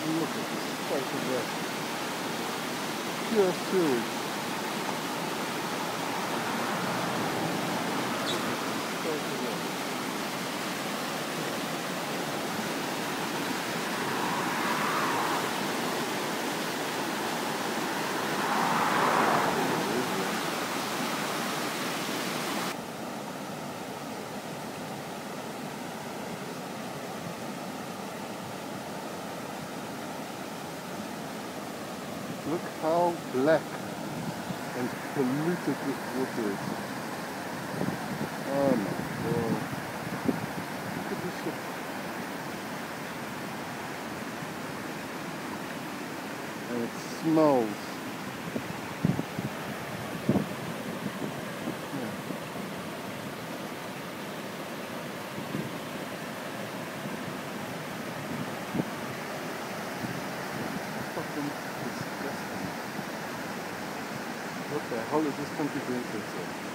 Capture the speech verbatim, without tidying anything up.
Look at this state of that. Pure sewage. State of that. Look how black and polluted this water is. Oh my god. Look at this shit. And it smells. Yeah. Fucking disgusting. What the hell is this country doing to itself?